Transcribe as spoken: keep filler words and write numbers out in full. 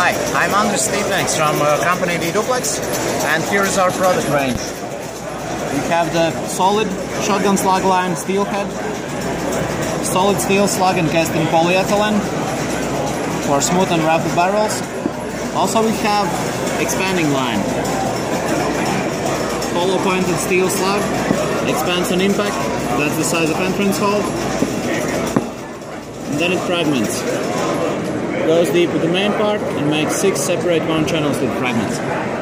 Hi, I'm Dupleks from uh, company Dupleks, and here is our product range. We have the solid shotgun slug line Steelhead, solid steel slug encased in polyethylene for smooth and rough barrels. Also we have expanding line, hollow pointed steel slug, expands on impact, that's the size of entrance hole, and then it fragments. Goes deep with the main part and makes six separate wound channels with fragments.